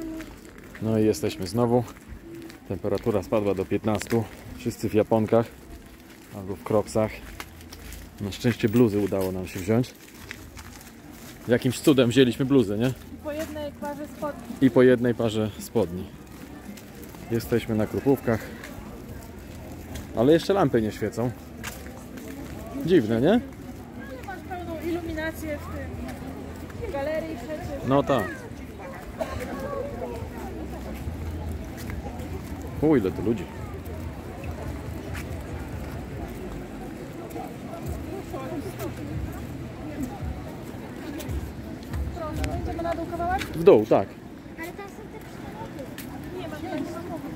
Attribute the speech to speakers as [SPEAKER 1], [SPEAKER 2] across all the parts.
[SPEAKER 1] No i jesteśmy znowu. Temperatura spadła do 15. Wszyscy w japonkach albo w kroksach. Na szczęście bluzy udało nam się wziąć. Jakimś cudem wzięliśmy bluzę, nie?
[SPEAKER 2] I po jednej parze spodni.
[SPEAKER 1] I po jednej parze spodni. Jesteśmy na Krupówkach. Ale jeszcze lampy nie świecą. Dziwne, nie?
[SPEAKER 2] Nie masz pełną iluminację w tym galerii przecież.
[SPEAKER 1] No tak. O, ile tu ludzi.
[SPEAKER 2] Proszę, będziemy na dół kawałek?
[SPEAKER 1] W dół, tak.
[SPEAKER 3] Ale tam są te przyrody.
[SPEAKER 2] Nie ma, nie ma samochód.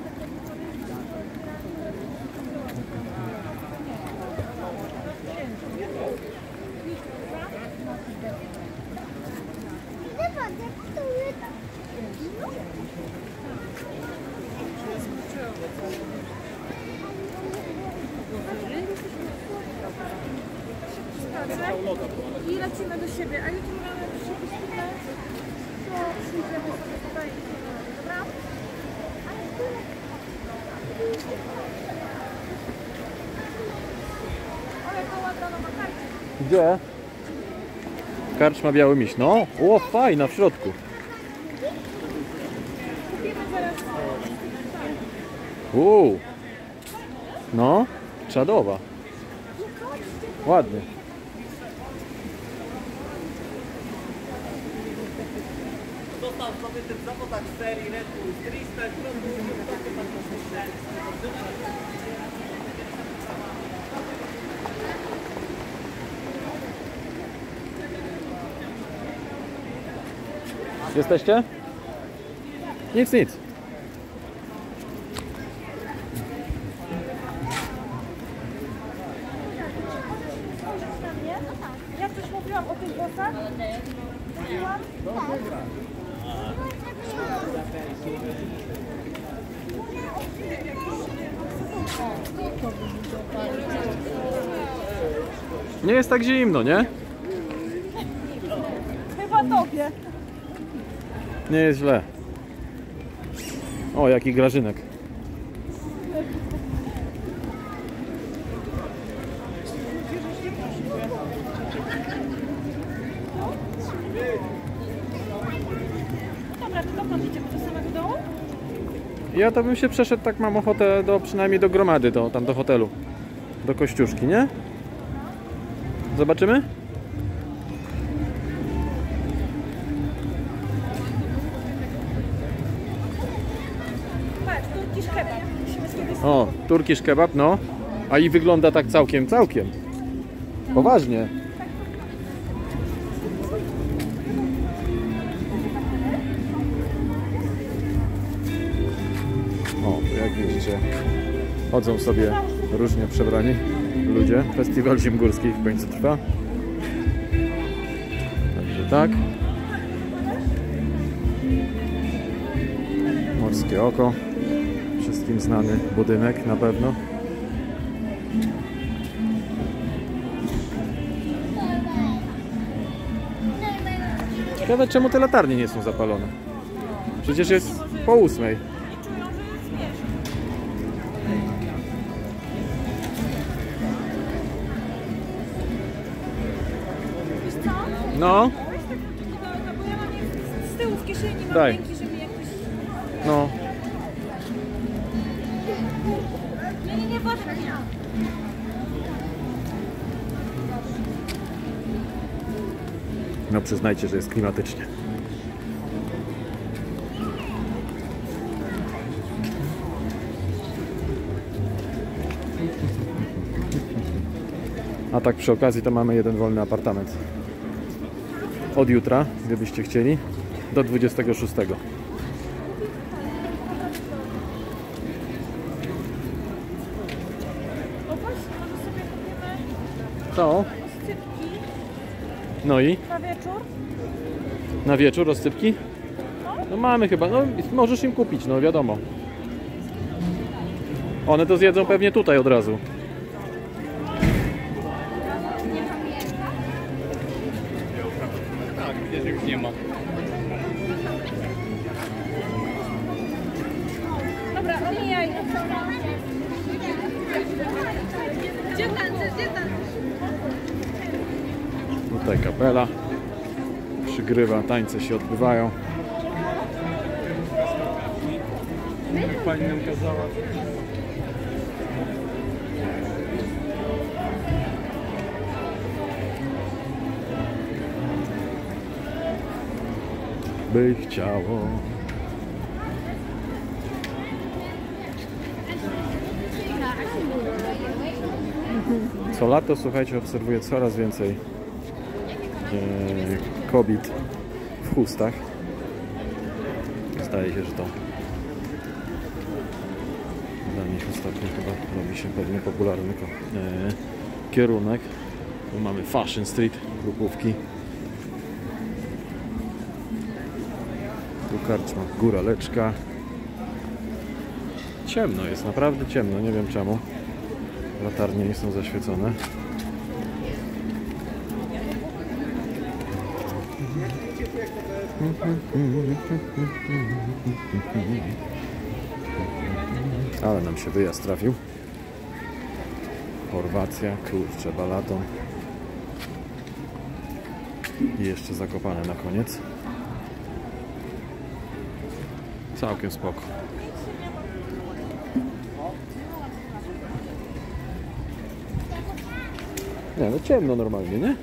[SPEAKER 2] I lecimy do siebie, a jutro mamy przypisane, to przyjdziemy sobie tutaj, dobra? Ale to ładna nowa karta.
[SPEAKER 1] Gdzie? Karczma Biały Miś. No, o, fajna w środku.
[SPEAKER 2] Kupimy zaraz.
[SPEAKER 1] No, czadowa. Ładnie.
[SPEAKER 4] Został sobie ten zawodach serii Red Bull, Freestyle,
[SPEAKER 1] Jesteście? Nic, nic.
[SPEAKER 2] Ja coś mówiłam o tych włosach? Mówiłam?
[SPEAKER 1] Nie jest tak zimno, nie?
[SPEAKER 2] Chyba tobie.
[SPEAKER 1] Nie jest źle. O, jaki grażynek.
[SPEAKER 2] Dobra, to dokąd idziemy? Do samego dołu?
[SPEAKER 1] Ja to bym się przeszedł, tak mam ochotę, przynajmniej do Gromady, tam do hotelu. Do Kościuszki, nie? Zobaczymy?
[SPEAKER 2] Patrz, turkish kebab. Musimy sobie
[SPEAKER 1] O, turkish kebab, no. A i wygląda tak całkiem. Poważnie. O, jak widzicie, chodzą sobie różnie przebrani ludzie. Festiwal Zimgórski w końcu trwa. Także tak. Morskie Oko. Wszystkim znany budynek na pewno. Ciekawe, czemu te latarnie nie są zapalone. Przecież jest po 8.
[SPEAKER 2] czują, że jest śmieszne. Wiesz co?
[SPEAKER 1] No,
[SPEAKER 2] Weź tak no, bo ja mam je z tyłu w kieszeni, mam
[SPEAKER 1] Daj.
[SPEAKER 2] ręki, żeby jakoś...
[SPEAKER 1] no.
[SPEAKER 2] Nie, woda nie.
[SPEAKER 1] No przyznajcie, że jest klimatycznie. A tak przy okazji to mamy jeden wolny apartament. Od jutra, gdybyście chcieli, do 26.
[SPEAKER 2] O, właśnie, może sobie kupimy
[SPEAKER 1] Co?
[SPEAKER 2] oscypki
[SPEAKER 1] No i?
[SPEAKER 2] na wieczór.
[SPEAKER 1] Na wieczór rozsypki? No mamy chyba, no możesz im kupić, no wiadomo. One to zjedzą pewnie tutaj od razu.
[SPEAKER 4] Tak, widzę, że już nie ma.
[SPEAKER 2] Pomijaj. Gdzie tańczysz? Gdzie tańczysz?
[SPEAKER 1] Tutaj kapela przygrywa, tańce się odbywają.
[SPEAKER 5] Pani nam kazała.
[SPEAKER 1] By chciało. Co lato, słuchajcie, obserwuję coraz więcej kobiet w chustach. Zdaje się, że to dla nich ostatnio chyba robi się pewnie popularny kierunek. Tu mamy Fashion Street, grupówki. Tu karczma Góraleczka. Ciemno jest, naprawdę ciemno, nie wiem czemu. Latarnie nie są zaświecone. Ale nam się wyjazd trafił. Chorwacja, kurczę, Balaton. I jeszcze Zakopane na koniec. Całkiem spoko. Nie, no ciemno normalnie, nie?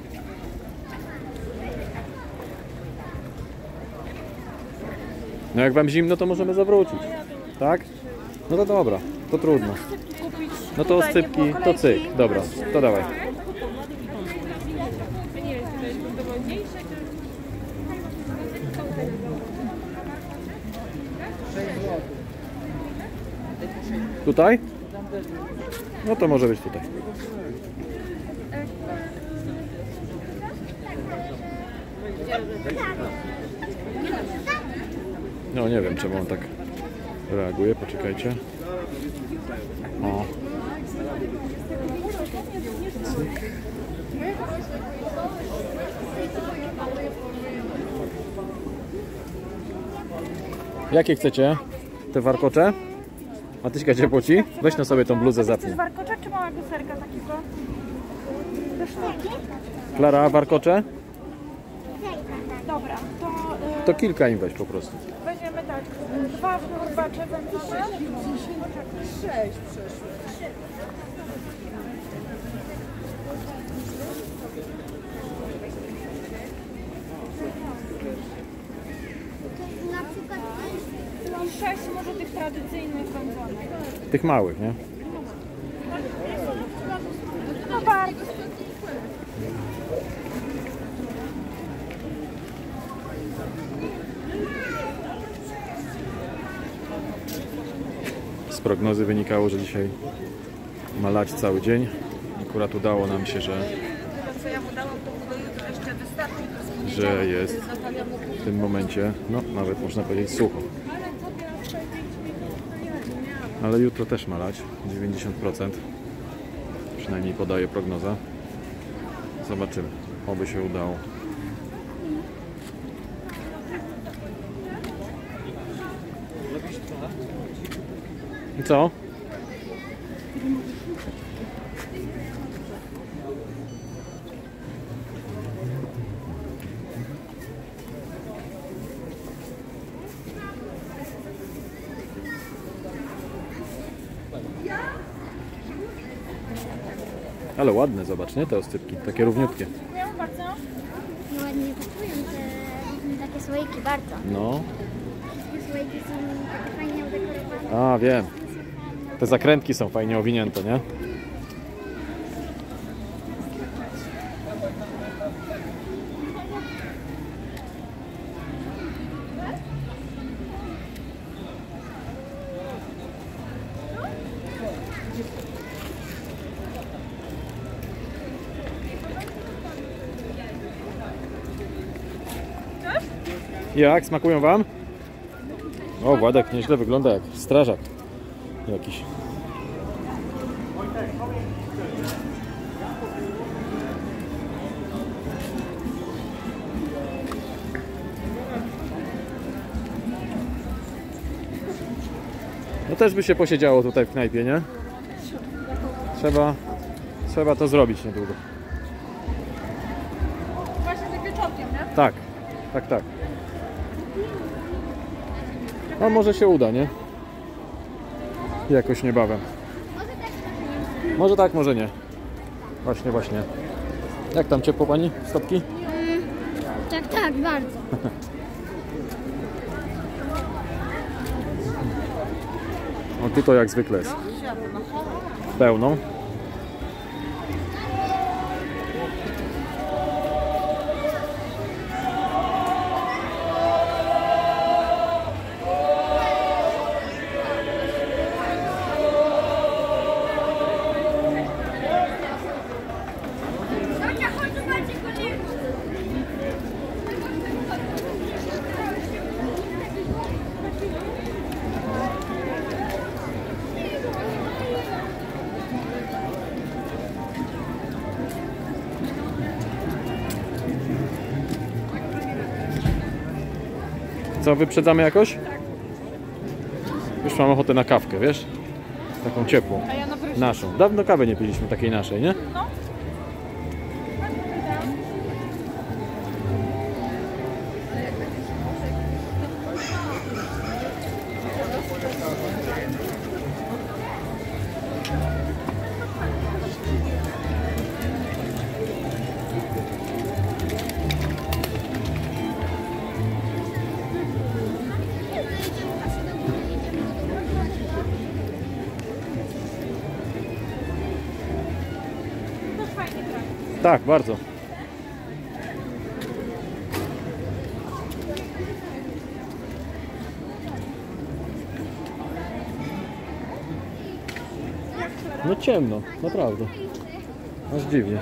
[SPEAKER 1] No jak wam zimno, to możemy zawrócić. Tak? No to dobra, to trudno. No to oscypki, to cyk. Dobra, to dawaj.
[SPEAKER 2] Nie wiem, czy to jest ładniejsze, czy...
[SPEAKER 1] Tutaj? No to może być tutaj. No nie wiem, czemu on tak reaguje. Poczekajcie. O. Jakie chcecie? Te warkocze? Matyśka cię płoci? Weź na sobie tą bluzę, zapnij.
[SPEAKER 2] Chcesz warkocza czy małego serka takiego? Do sztuki?
[SPEAKER 1] Klara, warkocze?
[SPEAKER 2] Dobra,
[SPEAKER 1] To kilka im weź po prostu.
[SPEAKER 2] weźmiemy tak. 2 kurbacze wędzowe. 6 przeszło.
[SPEAKER 3] Na przykład
[SPEAKER 2] 6 może tych tradycyjnych wędzonych.
[SPEAKER 1] Tych małych, nie?
[SPEAKER 2] No bardzo.
[SPEAKER 1] Z prognozy wynikało, że dzisiaj ma lać cały dzień. Akurat udało nam się, że jest w tym momencie, no nawet można powiedzieć sucho. Ale jutro też ma lać, 90%. Przynajmniej podaje prognoza. Zobaczymy, oby się udało. I co? Ale ładne, zobacz, nie? Te oscypki, takie równiutkie.
[SPEAKER 2] Dziękuję bardzo.
[SPEAKER 3] no ładnie kupują te takie słoiki bardzo.
[SPEAKER 1] No,
[SPEAKER 3] Te słoiki są takie fajnie udekorowane.
[SPEAKER 1] a wiem. Te zakrętki są fajnie owinięte, nie? Jak? Smakują wam? O, Władek nieźle wygląda jak strażak jakiś. No też by się posiedziało tutaj w knajpie, nie? Trzeba to zrobić niedługo.
[SPEAKER 2] Właśnie tak wieczorkiem, nie?
[SPEAKER 1] Tak, tak, tak. No może się uda, nie? Jakoś niebawem. Może tak, może nie. Właśnie, właśnie. Jak tam ciepło pani? Stopki?
[SPEAKER 3] Tak, tak, bardzo.
[SPEAKER 1] No tu to jak zwykle jest. Pełno. Co, wyprzedzamy jakoś? Już mam ochotę na kawkę, wiesz? Taką ciepłą.
[SPEAKER 2] A ja na prysznic.
[SPEAKER 1] Naszą. Dawno kawy nie piliśmy takiej naszej, nie?
[SPEAKER 2] No. To fajnie gra.
[SPEAKER 1] Tak, bardzo. No ciemno, naprawdę. Aż dziwnie.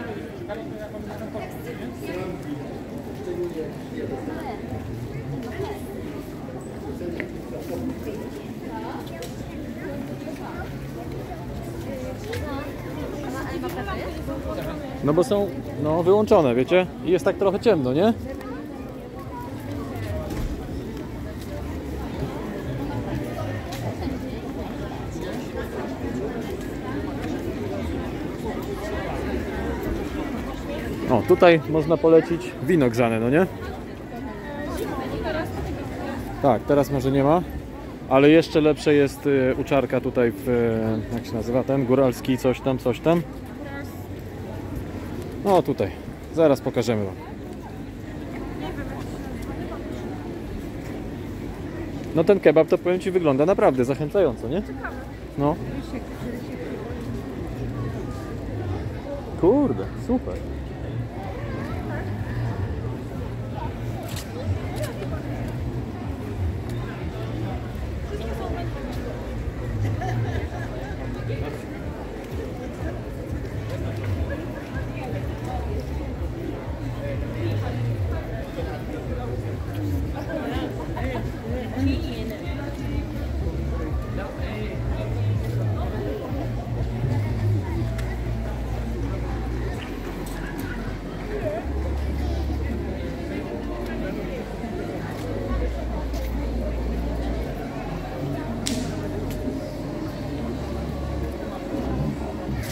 [SPEAKER 1] No bo są wyłączone, wiecie? I jest tak trochę ciemno, nie? O, tutaj można polecić wino grzane, no nie? Tak, teraz może nie ma, ale jeszcze lepsze jest uczarka tutaj w, jak się nazywa ten? Góralski coś tam, coś tam. O, tutaj. Zaraz pokażemy wam. No ten kebab to powiem ci wygląda naprawdę zachęcająco, nie? No. Kurde, super.